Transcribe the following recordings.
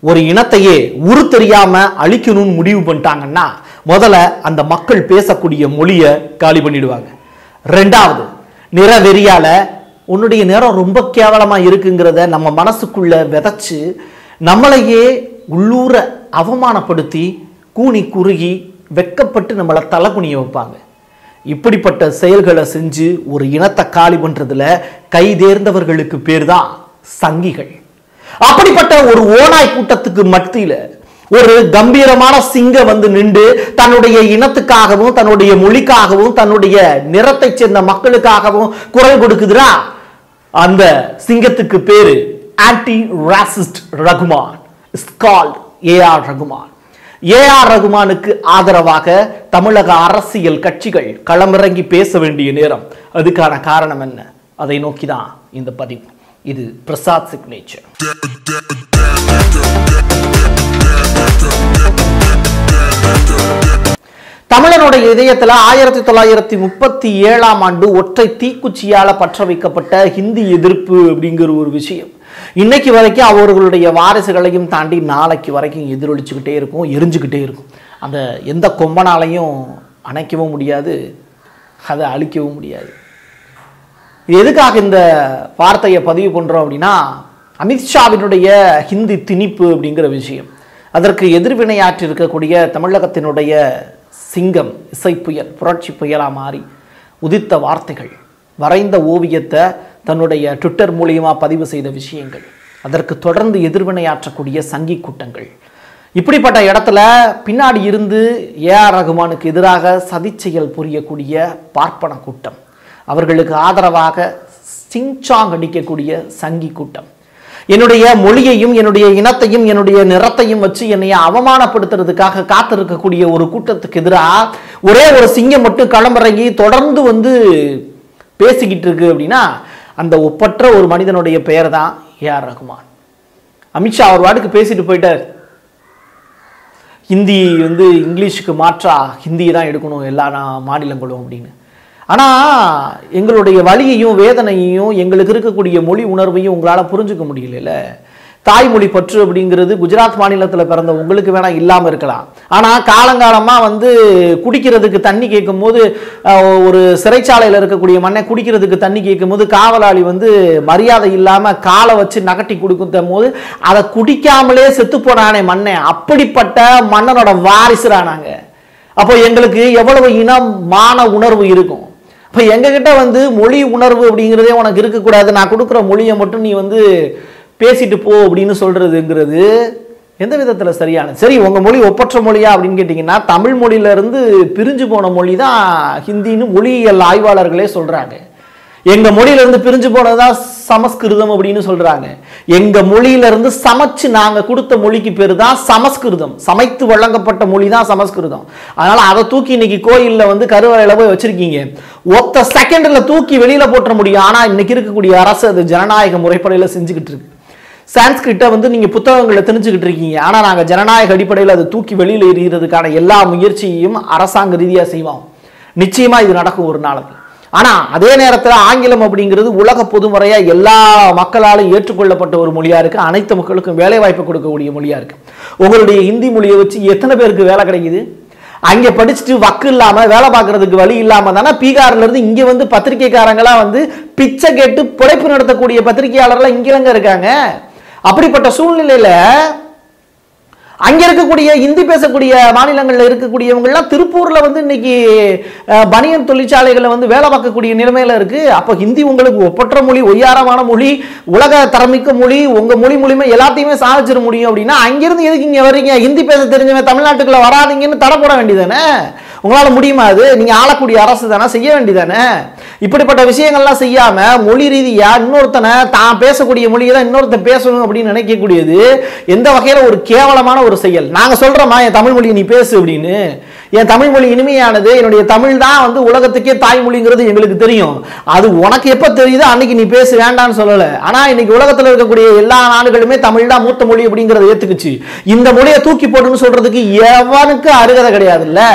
ஒரு இனத்தையே உரு தெரியாம அழிக்கணும்னு முடிவு பண்ணிட்டாங்கன்னா முதல்ல அந்த மக்கள் பேசக்கூடிய மொழியை காலி பண்ணிடுவாங்க. ரெண்டாவது, நிறவெறியால உன்னுடைய நிறம் ரொம்ப கேவலமா இருக்குங்கிறத நம்ம மனசுக்குள்ள விதைச்சு நம்மளையே உள்ளூர அவமானப்படுத்தி கூனி குறுகி வெக்கப்பட்டு நம்மளை தலைகுனிய வைப்பாங்க. இப்படிப்பட்ட செயல்களை செஞ்சு ஒரு இனத்தை காலி பண்றதுல கை தேர்ந்தவர்களுக்கு பேர் தான் சங்கிகள். அப்படிப்பட்ட ஒரு ஓநாய் கூட்டத்துக்கு மத்தியில ஒரு கம்பீரமான சிங்கம் வந்து நின்று தன்னுடைய இனத்துக்காகவும் தன்னுடைய மொழிக்காகவும் தன்னுடைய நிறத்தை சேர்ந்த மக்களுக்காகவும் குரல் கொடுக்குதுன்னா அந்த சிங்கத்துக்கு பேரு anti racist Rahman. It's called AR Rahman. AR ரகுமானுக்கு ஆதரவாக தமிழக அரசியல் கட்சிகள் களமிறங்கி பேச வேண்டிய நேரம். அதுக்கான காரணம் என்ன? அதை நோக்கிதான் இந்த பதிவு. இது பிரசாத் சிக்னேச்சர். தமிழனுடைய இதயத்துல 1937ஆம் ஆண்டு ஒற்றை தீக்குச்சியால பற்ற வைக்கப்பட்ட ஹிந்தி எதிர்ப்பு அப்படிங்கிற ஒரு விஷயம் இன்னைக்கு வரைக்கும் அவர்களுடைய வாரிசுகளையும் தாண்டி நாளைக்கு வரைக்கும் எதிரொலிச்சுக்கிட்டே இருக்கும், எரிஞ்சுக்கிட்டே இருக்கும். அந்த எந்த கொம்பனாலையும் அணைக்கவும் முடியாது, அதை அழிக்கவும் முடியாது. எதுக்காக இந்த வார்த்தையை பதிவு பண்றோம் அப்படின்னா, அமித்ஷாவினுடைய ஹிந்தி திணிப்பு அப்படிங்கிற விஷயம், அதற்கு எதிர்வினையாற்றி இருக்கக்கூடிய தமிழகத்தினுடைய சிங்கம் இசை புயல் புரட்சி புயலா மாறி உதித்த வார்த்தைகள், வரைந்த ஓவியத்தை தன்னுடைய ட்விட்டர் மூலியமாக பதிவு செய்த விஷயங்கள், அதற்கு தொடர்ந்து எதிர்வினையாற்றக்கூடிய சங்கி கூட்டங்கள், இப்படிப்பட்ட இடத்துல பின்னாடி இருந்து ஏஆர் ரகுமானுக்கு எதிராக சதிச்செயல் புரியக்கூடிய பார்ப்பன கூட்டம், அவர்களுக்கு ஆதரவாக சிங்சாங் அடிக்கக்கூடிய சங்கி கூட்டம், என்னுடைய மொழியையும் என்னுடைய இனத்தையும் என்னுடைய நிறத்தையும் வச்சு என்னைய அவமானப்படுத்துறதுக்காக காத்திருக்கக்கூடிய ஒரு கூட்டத்துக்கு எதிராக ஒரே ஒரு சிங்கம் மட்டும் களமிறங்கி தொடர்ந்து வந்து பேசிக்கிட்டு இருக்கு அப்படின்னா அந்த ஒப்பற்ற ஒரு மனிதனுடைய பெயர் தான் ஏஆர் ரகுமான். அமித்ஷா அவர் வாட்டுக்கு பேசிட்டு போயிட்டார், ஹிந்தி வந்து இங்கிலீஷுக்கு மாற்றா ஹிந்தியை தான் எடுக்கணும் எல்லா மாநிலங்களும் அப்படின்னு. ஆனால் எங்களுடைய வலியையும் வேதனையையும் எங்களுக்கு இருக்கக்கூடிய மொழி உணர்வையும் உங்களால் புரிஞ்சுக்க முடியல. தாய்மொழி பற்று அப்படிங்கிறது குஜராத் மாநிலத்தில் பிறந்த உங்களுக்கு வேணா இல்லாமல் இருக்கலாம். ஆனால் காலங்காலமாக வந்து குடிக்கிறதுக்கு தண்ணி கேட்கும் போது, ஒரு சிறைச்சாலையில் இருக்கக்கூடிய மண்ணை குடிக்கிறதுக்கு தண்ணி கேட்கும் போது காவலாளி வந்து மரியாதை இல்லாமல் காலை வச்சு நகட்டி கொடுக்கும் போது அதை குடிக்காமலே செத்து போனானே மண்ணை, அப்படிப்பட்ட மன்னனோட வாரிசுறானாங்க. அப்போ எங்களுக்கு எவ்வளவு இனம் மான உணர்வு இருக்கும். இப்போ எங்ககிட்ட வந்து மொழி உணர்வு அப்படிங்கிறதே உனக்கு இருக்கக்கூடாது, நான் கொடுக்குற மொழியை மட்டும் நீ வந்து பேசிட்டு போ அப்படின்னு சொல்றதுங்கிறது எந்த விதத்தில் சரியானது? சரி, உங்க மொழி ஒப்பற்ற மொழியா அப்படின்னு கேட்டிங்கன்னா, தமிழ் மொழியிலிருந்து பிரிஞ்சு போன மொழி தான் ஹிந்தின்னு மொழியியல் ஆய்வாளர்களே சொல்றாங்க. எங்க மொழியிலிருந்து பிரிஞ்சு போனதுதான் சமஸ்கிருதம் அப்படின்னு சொல்றாங்க. எங்க மொழியிலிருந்து சமைச்சு நாங்க கொடுத்த மொழிக்கு பேரு தான் சமஸ்கிருதம். சமைத்து வழங்கப்பட்ட மொழி தான் சமஸ்கிருதம். அதனால அதை தூக்கி இன்னைக்கு கோயில்ல வந்து கருவறையில போய் வச்சிருக்கீங்க, ஒத்த செகண்ட்ல தூக்கி வெளியில போட்ட முடியும். ஆனா இன்னைக்கு இருக்கக்கூடிய அரசு அது ஜனநாயக முறைப்படையில செஞ்சுக்கிட்டு இருக்கு. சான்ஸ்கிரிட்டை வந்து நீங்க புத்தகங்களை தெரிஞ்சுக்கிட்டு இருக்கீங்க, ஆனா நாங்க ஜனநாயக அடிப்படையில் அதை தூக்கி வெளியில எறிகிறதுக்கான எல்லா முயற்சியையும் அரசாங்க ரீதியா செய்வோம். நிச்சயமா இது நடக்கும் ஒரு நாளைக்கு. ஆனா அதே நேரத்தில் ஆங்கிலம் அப்படிங்கிறது உலக பொதுமுறையா எல்லா மக்களாலும் ஏற்றுக்கொள்ளப்பட்ட ஒரு மொழியா இருக்கு, அனைத்து மக்களுக்கும் வேலை வாய்ப்பு கொடுக்கக்கூடிய மொழியா இருக்கு. உங்களுடைய ஹிந்தி மொழியை வச்சு எத்தனை பேருக்கு வேலை கிடைக்குது? அங்க படிச்சுட்டு வக்கு இல்லாம வேலை பார்க்கறதுக்கு வழி இல்லாம தானே பீகார்ல இருந்து இங்க வந்து பத்திரிகைக்காரங்களா வந்து பிச்சை கேட்டு பிழைப்பு நடத்தக்கூடிய பத்திரிகையாளர்களா இங்கிலங்க இருக்காங்க. அப்படிப்பட்ட சூழ்நிலையில அங்க இருக்கக்கூடிய ஹிந்தி பேசக்கூடிய மாநிலங்கள்ல இருக்கக்கூடியவங்க எல்லாம் திருப்பூர்ல வந்து இன்னைக்கு பனியன் தொழிற்சாலைகளை வந்து வேலை பார்க்கக்கூடிய நிலைமையில இருக்கு. அப்ப ஹிந்தி உங்களுக்கு ஒப்பற்ற மொழி, ஒய்யாரமான மொழி, உலக தரமிக்க மொழி, உங்க மொழி மூலியமா எல்லாத்தையுமே சாதிச்சிட முடியும் அப்படின்னா அங்கிருந்து எதுக்கு இங்க வர்றீங்க? ஹிந்தி பேச தெரிஞ்சவங்க தமிழ்நாட்டுக்குள்ள வராதிங்கன்னு தடை போட வேண்டியதானே? உங்களால முடியுமா? அது நீங்க ஆளக்கூடிய அரசு தானே, செய்ய வேண்டியதானே? இப்படிப்பட்ட விஷயங்கள்லாம் செய்யாம மொழி ரீதியா இன்னொருத்தனை தான் பேசக்கூடிய மொழியை தான் இன்னொருத்தன் பேசணும் அப்படின்னு நினைக்கக்கூடியது எந்த வகையில ஒரு கேவலமான ஒரு செயல். நாங்க சொல்றோமா என் தமிழ் மொழியை நீ பேசு அப்படின்னு? என் தமிழ் மொழி இனிமையானது, என்னுடைய தமிழ் தான் வந்து உலகத்துக்கே தாய்மொழிங்கிறது எங்களுக்கு தெரியும். அது உனக்கு எப்ப தெரியுதோ அன்னைக்கு நீ பேசு, வேண்டான்னு சொல்லல. ஆனா இன்னைக்கு உலகத்துல இருக்கக்கூடிய எல்லா நாடுகளுமே தமிழ் தான் மூத்த மொழி அப்படிங்கறத ஏத்துக்குச்சு. இந்த மொழியை தூக்கி போட்டுன்னு சொல்றதுக்கு எவனுக்கு அருகதை கிடையாது இல்ல.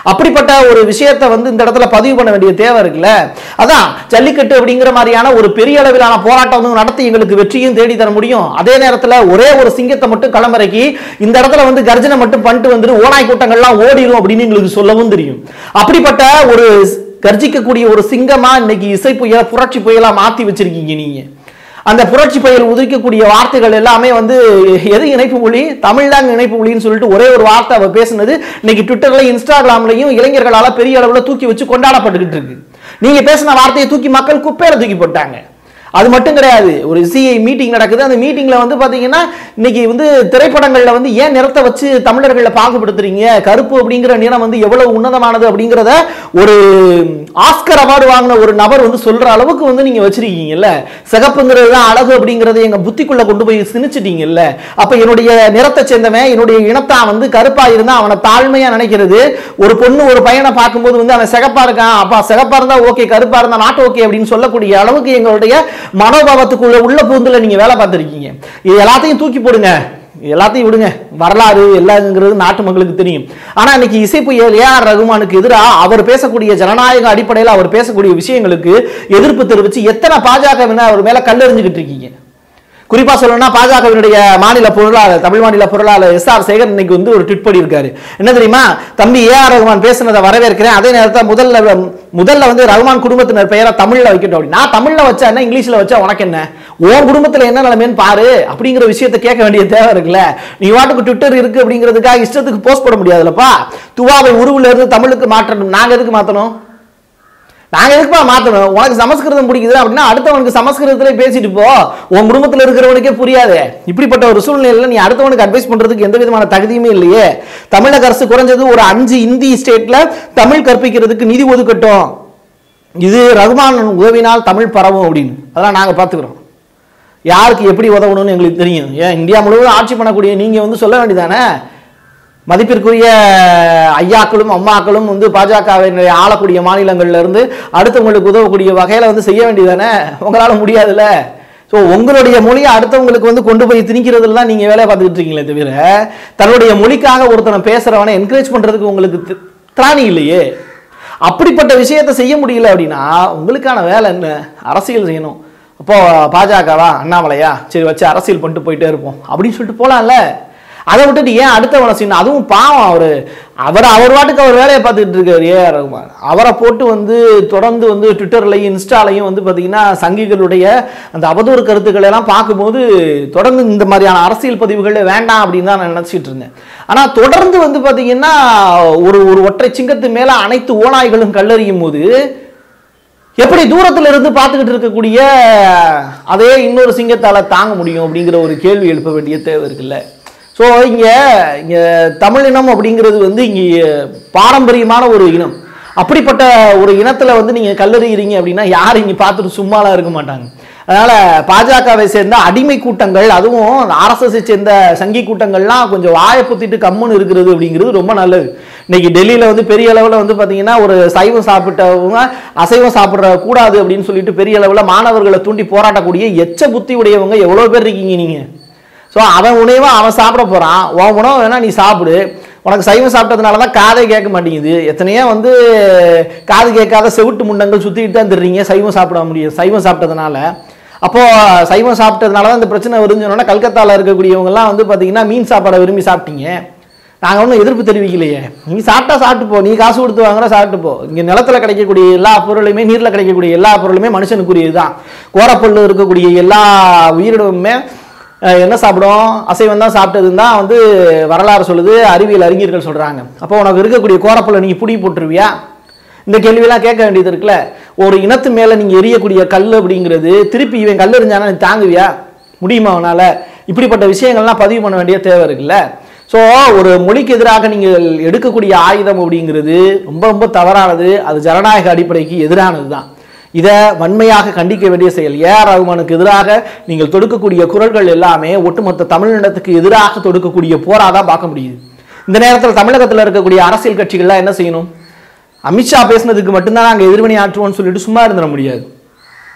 அப்படிப்பட்ட ஒரு விஷயத்தை வந்து இந்த இடத்துல பதிவு பண்ண வேண்டிய தேவை இருக்குல்ல. அதான் ஜல்லிக்கட்டு அப்படிங்கிற மாதிரியான ஒரு பெரிய அளவிலான போராட்டம் வந்து நடத்தி எங்களுக்கு வெற்றியும் தேடி தர முடியும். அதே நேரத்தில் ஒரே ஒரு சிங்கத்தை மட்டும் களமிறக்கி இந்த இடத்துல வந்து கர்ஜனை மட்டும் பண்ணிட்டு வந்துட்டு ஓனாய் கூட்டங்கள்லாம் ஓடிடும் அப்படின்னு எங்களுக்கு சொல்லவும் தெரியும். அப்படிப்பட்ட ஒரு கர்ஜிக்கக்கூடிய ஒரு சிங்கமா இன்னைக்கு இசை புயல புரட்சி புயலா மாத்தி வச்சிருக்கீங்க நீங்க. அந்த புரட்சி புயல் உதிக்கக்கூடிய வார்த்தைகள் எல்லாமே வந்து எது இணைப்பு மொழி, தமிழ்தாங்க இணைப்பு மொழின்னு சொல்லிட்டு ஒரே ஒரு வார்த்தை அவ பேசுனது இன்னைக்கு ட்விட்டர்ல இன்ஸ்டாகிராம்லையும் இளைஞர்களால பெரிய அளவுல தூக்கி வச்சு கொண்டாடப்பட்டுக்கிட்டு இருக்கு. நீங்க பேசின வார்த்தையை தூக்கி மக்கள் குப்பையில தூக்கி போட்டாங்க. அது மட்டும் கிடையாது, ஒரு சிஐ மீட்டிங் நடக்குது. அந்த மீட்டிங்ல வந்து பாத்தீங்கன்னா இன்னைக்கு வந்து திரைப்படங்கள்ல வந்து ஏன் நிறத்தை வச்சு தமிழர்களை பாகுபடுத்துறீங்க, கருப்பு அப்படிங்கிற நிறம் வந்து எவ்வளவு உன்னதமானது அப்படிங்கிறத ஒரு ஆஸ்கர் அவார்டு வாங்கின ஒரு நபர் வந்து சொல்ற அளவுக்கு வந்து நீங்க வச்சிருக்கீங்கல்ல. சிகப்புங்கிறது தான் அழகு அப்படிங்கறத எங்க புத்திக்குள்ள கொண்டு போய் திணிச்சிட்டீங்கல்ல. அப்ப என்னுடைய நிறத்தை சேர்ந்தவன், என்னுடைய இனத்தா வந்து கருப்பா இருந்தா அவனை தாழ்மையா நினைக்கிறது. ஒரு பொண்ணு ஒரு பையனை பார்க்கும்போது வந்து அவன் சிகப்பா இருக்கான், அப்ப சிகப்பா இருந்தா ஓகே, கருப்பா இருந்தா நாட் ஓகே அப்படின்னு சொல்லக்கூடிய அளவுக்கு எங்களுடைய மனோபாவத்துக்குள்ள உள்ள பூந்துல நீங்க வேலை பார்த்திருக்கீங்க. இது எல்லாத்தையும் தூக்கி போடுங்க, எல்லாத்தையும் விடுங்க. வரலாறு எல்லாங்கிறது நாட்டு மக்களுக்கு தெரியும். ஆனா இன்னைக்கு இசைப்புயல் ஏஆர் ரகுமானுக்கு எதிராக அவர் பேசக்கூடிய ஜனநாயக அடிப்படையில் அவர் பேசக்கூடிய விஷயங்களுக்கு எதிர்ப்பு தெரிவித்து எத்தனை பாஜக அவர் மேல கல்லெறிஞ்சுக்கிட்டு இருக்கீங்க. குறிப்பா சொல்லணும்னா பாஜகவினுடைய மாநில பொருளாளர், தமிழ் மாநில பொருளாளர் எஸ்.ஆர். சேகர் இன்னைக்கு வந்து ஒரு ட்வீட் பண்ணியிருக்காரு. என்ன தெரியுமா, தம்பி ஏஆர் ரகுமான் பேசுனதை வரவேற்கிறேன், அதே நேரத்தில் முதல்ல வந்து ரகுமான் குடும்பத்தினர் பெயரை தமிழ்ல வைக்கட்டும் அப்படி. நான் தமிழ்ல வச்சா என்ன, இங்கிலீஷ்ல வச்சா உனக்கு என்ன, உன் குடும்பத்துல என்ன நிலைமைன்னு பாரு அப்படிங்கிற விஷயத்தை கேட்க வேண்டிய தேவை இருக்குல்ல. நீ வாட்டுக்கு ட்விட்டர் இருக்கு அப்படிங்கிறதுக்காக இஷ்டத்துக்கு போஸ்ட் போட முடியாதுல்லப்பா. துவாவை உருவுல இருந்து தமிழுக்கு மாற்றணும். நாங்க எதுக்கு மாத்தணும், நாங்க எதுக்குப்பா மாத்தணும்? உனக்கு சமஸ்கிருதம் பிடிக்குது அப்படின்னா அடுத்தவனுக்கு சமஸ்கிருதத்திலே பேசிட்டு போ, உன் குடும்பத்தில் இருக்கிறவனுக்கே புரியாது. இப்படிப்பட்ட ஒரு சூழ்நிலையில நீ அடுத்தவனுக்கு அட்வைஸ் பண்றதுக்கு எந்த விதமான தகுதியுமே இல்லையே. தமிழக அரசு குறைஞ்சது ஒரு 5 இந்தி ஸ்டேட்ல தமிழ் கற்பிக்கிறதுக்கு நிதி ஒதுக்கட்டும், இது ரகுமான் உதவினால் தமிழ் பரவும் அப்படின்னு. அதெல்லாம் நாங்க பாத்துக்கிறோம். யாருக்கு எப்படி உதவணும்னு எங்களுக்கு தெரியும். ஏன் இந்தியா முழுவதும் ஆட்சி பண்ணக்கூடிய நீங்க வந்து சொல்ல வேண்டியதானே, மதிப்பிற்குரிய ஐயாக்களும் அம்மாக்களும் வந்து பாஜகவை ஆளக்கூடிய மாநிலங்கள்ல இருந்து அடுத்தவங்களுக்கு உதவக்கூடிய வகையில வந்து செய்ய வேண்டியதானே. உங்களால முடியாதுல்ல. ஸோ உங்களுடைய மொழியை அடுத்தவங்களுக்கு வந்து கொண்டு போய் திணிக்கிறதுல தான் நீங்க வேலையை பார்த்துக்கிட்டு இருக்கீங்களே தவிர தன்னுடைய மொழிக்காக ஒருத்தனை பேசுறவனை என்கரேஜ் பண்றதுக்கு உங்களுக்கு திராணி இல்லையே. அப்படிப்பட்ட விஷயத்தை செய்ய முடியல அப்படின்னா உங்களுக்கான வேலை என்ன, அரசியல் செய்யணும். அப்போ பாஜகவா அண்ணாமலையா சரி வச்சு அரசியல் பண்ணிட்டு போயிட்டே இருப்போம் அப்படின்னு சொல்லிட்டு போலாம்ல. அதை விட்டுட்டு ஏன் அடுத்தவனை செய்யணும்? அதுவும் பாவம், அவர் வாட்டுக்கு அவர் வேலையை பார்த்துக்கிட்டு இருக்காரு ஏஆர் ரகுமான். அவரை போட்டு வந்து தொடர்ந்து வந்து ட்விட்டர்லையும் இன்ஸ்டாலையும் வந்து பார்த்தீங்கன்னா சங்கிகளுடைய அந்த அவதூறு கருத்துக்களை எல்லாம் பார்க்கும்போது தொடர்ந்து இந்த மாதிரியான அரசியல் பதிவுகள் வேண்டாம் அப்படின்னு தான் நான் நினச்சிட்டு இருந்தேன். ஆனால் தொடர்ந்து வந்து பார்த்தீங்கன்னா ஒரு ஒற்றை சிங்கத்து மேலே அனைத்து ஓநாய்களும் கல்லறியும் போது எப்படி தூரத்தில் இருந்து பார்த்துக்கிட்டு இருக்கக்கூடிய அதே இன்னொரு சிங்கத்தால் தாங்க முடியும் அப்படிங்கிற ஒரு கேள்வி எழுப்ப வேண்டிய தேவை இருக்குல்ல. ஸோ இங்கே தமிழினம் அப்படிங்கிறது வந்து இங்கே பாரம்பரியமான ஒரு இனம். அப்படிப்பட்ட ஒரு இனத்தில் வந்து நீங்கள் கல்லறிகிறீங்க அப்படின்னா யாரும் இங்கே பார்த்துட்டு சும்மாலாம் இருக்க மாட்டாங்க. அதனால் பாஜகவை சேர்ந்த அடிமை கூட்டங்கள், அதுவும் ஆர்எஸ்எஸ்ஸை சேர்ந்த சங்கி கூட்டங்கள்லாம் கொஞ்சம் வாயை புத்திட்டு கம்முன்னு இருக்கிறது அப்படிங்கிறது ரொம்ப நல்லது. இன்னைக்கு டெல்லியில் வந்து பெரிய அளவில் வந்து பார்த்தீங்கன்னா ஒரு சைவம் சாப்பிட்டவங்க அசைவம் சாப்பிட்ற கூடாது அப்படின்னு சொல்லிட்டு பெரிய அளவில் மாணவர்களை தூண்டி போராட்டக்கூடிய எச்ச புத்தி உடையவங்க எவ்வளோ பேர் இருக்கீங்க நீங்கள். ஸோ அவன் உணவை அவன் சாப்பிட போகிறான், உன் உணவு வேணா நீ சாப்பிடு. உனக்கு சைவம் சாப்பிட்டதுனால தான் காதே கேட்க மாட்டேங்குது. எத்தனையோ வந்து காது கேட்காத செவிட்டு முண்டங்கள் சுற்றிக்கிட்டு தான் தெரியுங்க சைவம் சாப்பிட முடியும் சைவம் சாப்பிட்டதுனால. அப்போது சைவம் சாப்பிட்டதுனால தான் இந்த பிரச்சனை வருதுன்னு கல்கத்தாவில் இருக்கக்கூடியவங்கலாம் வந்து பார்த்தீங்கன்னா மீன் சாப்பாடை விரும்பி சாப்பிட்டீங்க. நாங்கள் ஒன்றும் எதிர்ப்பு தெரிவிக்கலையே. நீ சாப்பிட்டா சாப்பிட்டு போ, நீ காசு கொடுத்து வாங்குற சாப்பிட்டு போ. இங்கே நிலத்தில் கிடைக்கக்கூடிய எல்லா பொருளுமே, நீரில் கிடைக்கக்கூடிய எல்லா பொருளுமே மனுஷனுக்குரியது தான். கோரப்பொருள் இருக்கக்கூடிய எல்லா உயிரினமுமே என்ன சாப்பிடும், அசைவம் தான் சாப்பிட்டதுன்னு தான் வந்து வரலாறு சொல்லுது, அறிவியல் அறிஞர்கள் சொல்கிறாங்க. அப்போ உனக்கு இருக்கக்கூடிய கோரப்பொருளை நீங்கள் புடி போட்டுருவியா? இந்த கேள்வியெல்லாம் கேட்க வேண்டியது இருக்குல்ல. ஒரு இனத்து மேலே நீங்கள் எரியக்கூடிய கல் அப்படிங்கிறது திருப்பி இவன் கல் எறிஞ்சானா நீ தாங்குவியா? முடியுமா அவனால்? இப்படிப்பட்ட விஷயங்கள்லாம் பதிவு பண்ண வேண்டிய தேவை இருக்குல்ல. ஸோ ஒரு மொழிக்கு எதிராக நீங்கள் எடுக்கக்கூடிய ஆயுதம் அப்படிங்கிறது ரொம்ப ரொம்ப தவறானது. அது ஜனநாயக அடிப்படைக்கு எதிரானது தான். இதை வன்மையாக கண்டிக்க வேண்டிய செயல். ஏஆர் ரகுமானுக்கு எதிராக நீங்கள் தொடுக்கக்கூடிய குரல்கள் எல்லாமே ஒட்டுமொத்த தமிழினத்துக்கு எதிராக தொடுக்கக்கூடிய போராதான் பார்க்க முடியுது. இந்த நேரத்தில் தமிழகத்தில் இருக்கக்கூடிய அரசியல் கட்சிகள்லாம் என்ன செய்யணும்? அமித்ஷா பேசினதுக்கு மட்டும்தான் நாங்கள் எதிர்வினை ஆற்றுவோம்னு சொல்லிட்டு சும்மா இருந்துட முடியாது.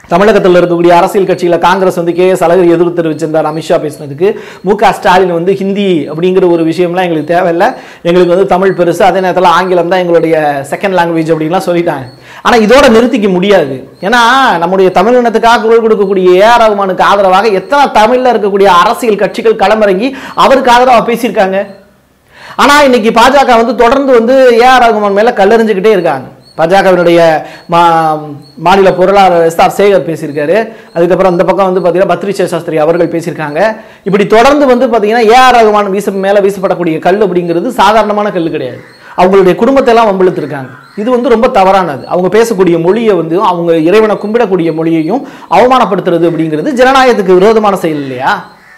தமிழகத்தில் இருக்கக்கூடிய அரசியல் கட்சியில காங்கிரஸ் வந்து KS அழகிரி எதிர்ப்பு தெரிவிச்சிருந்தார் அமித்ஷா பேசினதுக்கு. MK ஸ்டாலின் வந்து ஹிந்தி அப்படிங்கிற ஒரு விஷயம்லாம் எங்களுக்கு தேவையில்லை, எங்களுக்கு வந்து தமிழ் பெருசு, அதே நேரத்தில் ஆங்கிலம் தான் எங்களுடைய செகண்ட் லாங்குவேஜ் அப்படின்லாம் சொல்லிட்டாங்க. ஆனால் இதோட நிறுத்திக்க முடியாது. ஏன்னா நம்முடைய தமிழினத்துக்காக குரல் கொடுக்கக்கூடிய AR ரகுமானுக்கு ஆதரவாக எத்தனை தமிழில் இருக்கக்கூடிய அரசியல் கட்சிகள் களமிறங்கி அவருக்கு ஆதரவாக பேசியிருக்காங்க. ஆனால் இன்னைக்கு பாஜக வந்து தொடர்ந்து வந்து AR ரகுமான் மேலே கல்லெறிஞ்சுக்கிட்டே இருக்காங்க. பாஜகவினுடைய மாநில பொருளாளர் SR சேகர் பேசியிருக்காரு. அதுக்கப்புறம் இந்த பக்கம் வந்து பார்த்தீங்கன்னா பத்ரி சாஸ்திரி அவர்கள் பேசியிருக்காங்க. இப்படி தொடர்ந்து வந்து பார்த்தீங்கன்னா AR ரகுமான் மேலே வீசப்படக்கூடிய கல் அப்படிங்கிறது சாதாரணமான கல் கிடையாது. அவங்களுடைய குடும்பத்தை எல்லாம் வம்பிழுத்திருக்காங்க. இது வந்து ரொம்ப தவறானது. அவங்க பேசக்கூடிய மொழியை வந்து அவங்க இறைவனை கும்பிடக்கூடிய மொழியையும் அவமானப்படுத்துறது அப்படிங்கிறது ஜனநாயகத்துக்கு விரோதமான செயல் இல்லையா?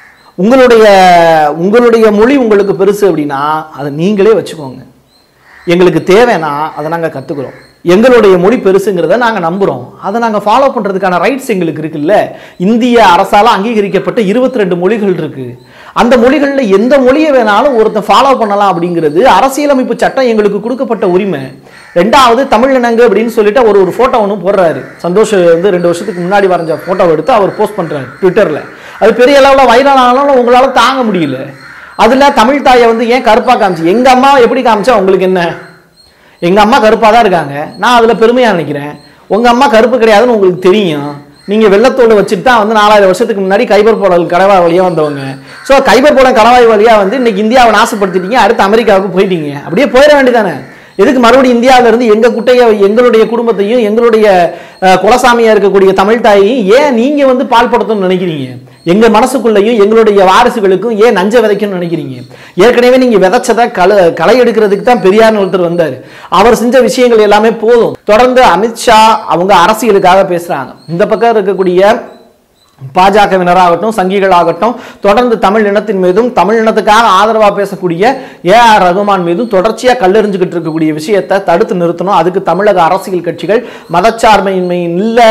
உங்களுடைய மொழி உங்களுக்கு பெருசு அப்படின்னா அதை நீங்களே வச்சுக்கோங்க. எங்களுக்கு தேவைன்னா அதை நாங்கள் கற்றுக்குறோம். எங்களுடைய மொழி பெருசுங்கிறத நாங்கள் நம்புகிறோம். அதை நாங்கள் ஃபாலோ பண்ணுறதுக்கான ரைட்ஸ் எங்களுக்கு இருக்குல்ல. இந்திய அரசால் அங்கீகரிக்கப்பட்ட 22 மொழிகள் இருக்குது. அந்த மொழிகளில் எந்த மொழியை வேணாலும் ஒருத்தன் ஃபாலோ பண்ணலாம் அப்படிங்கிறது அரசியலமைப்பு சட்டம் எங்களுக்கு கொடுக்கப்பட்ட உரிமை. ரெண்டாவது, தமிழினங்க அப்படின்னு சொல்லிட்டு ஒரு ஃபோட்டோ ஒன்று போடுறாரு. சந்தோஷ் வந்து 2 வருஷத்துக்கு முன்னாடி வரைஞ்ச ஃபோட்டோவை எடுத்து அவர் போஸ்ட் பண்ணுறாரு ட்விட்டரில். அது பெரிய அளவில் வைரல் ஆனாலும் உங்களால் தாங்க முடியல. அதில் தமிழ் தாயை வந்து ஏன் கருப்பாக காமிச்சு, எங்கள் அம்மா எப்படி காமிச்சா உங்களுக்கு என்ன? எங்கள் அம்மா கருப்பாக தான் இருக்காங்க, நான் அதில் பெருமையாக நினைக்கிறேன். உங்கள் அம்மா கருப்பு கிடையாதுன்னு உங்களுக்கு தெரியும். நீங்கள் வெள்ளத்தோடு வச்சுட்டு தான் வந்து 4000 வருஷத்துக்கு முன்னாடி கைபர் போடல் கணவாய் வழியாக வந்தவங்க. ஸோ கைபர் போடல் கணவாய் வழியாக வந்து இன்னைக்கு இந்தியாவை நாசப்படுத்திட்டீங்க, அடுத்து அமெரிக்காவுக்கு போயிட்டீங்க. அப்படியே போயிட வேண்டியதானே? எதுக்கு மறுபடியும் இந்தியாவிலிருந்து எங்கள் குட்டையை, எங்களுடைய குடும்பத்தையும், எங்களுடைய குலசாமியாக இருக்கக்கூடிய தமிழ் தாயையும் ஏன் நீங்கள் வந்து பால்படுத்தணும்னு நினைக்கிறீங்க? எங்கள் மனசுக்குள்ளேயும் எங்களுடைய வாரிசுகளுக்கும் ஏன் நஞ்ச விதைக்கணும்னு நினைக்கிறீங்க? ஏற்கனவே நீங்கள் விதைச்சதை களை எடுக்கிறதுக்கு தான் பெரியார்னு ஒருத்தர் வந்தார். அவர் செஞ்ச விஷயங்கள் எல்லாமே போதும். தொடர்ந்து அமித்ஷா அவங்க அரசியலுக்காக பேசுகிறாங்க. இந்த பக்கம் இருக்கக்கூடிய பாஜகவினராகட்டும், சங்கிகளாகட்டும், தொடர்ந்து தமிழ் இனத்தின் மீதும் தமிழ் இனத்துக்காக ஆதரவாக பேசக்கூடிய AR ரகுமான் மீதும் தொடர்ச்சியாக கல்லெறிஞ்சுக்கிட்டு இருக்கக்கூடிய விஷயத்தை தடுத்து நிறுத்தணும். அதுக்கு தமிழக அரசியல் கட்சிகள் மதச்சார்பையின்மை இல்லை,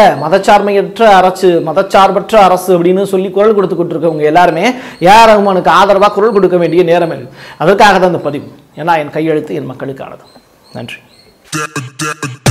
மதச்சார்பற்ற அரசு அப்படின்னு சொல்லி குரல் கொடுத்துக்கிட்டு இருக்கவங்க எல்லாருமே AR ரகுமானுக்கு ஆதரவாக குரல் கொடுக்க வேண்டிய நேரம் இல்லை. அதற்காக தான் இந்த பதிவு. ஏன்னா என் கையெழுத்து என் மக்களுக்கானது. நன்றி.